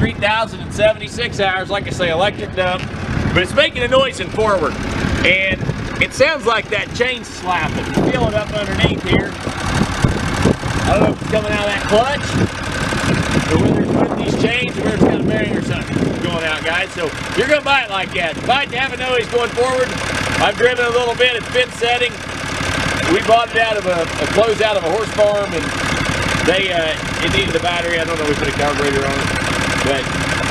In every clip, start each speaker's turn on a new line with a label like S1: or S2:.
S1: 3,076 hours. Like I say, electric dump, but it's making a noise in forward, and it sounds like that chain's slapping. Feel it up underneath here. I don't know if it's coming out of that clutch, or whether it's putting these chains, or whether it's got a bearing or something going out, guys. So you're gonna buy it like that. Buy it to have a noise going forward. I've driven a little bit. It's been setting. We bought it out of a close out of a horse farm, and it needed a battery. I don't know if we put a carburetor on it, but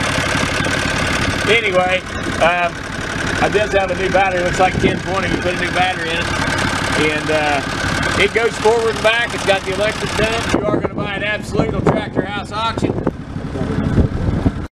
S1: anyway, I does have a new battery. It looks like 1020. You put a new battery in it, and it goes forward and back. It's got the electric dump. You are going to buy an Absolute on Tractor House Auction.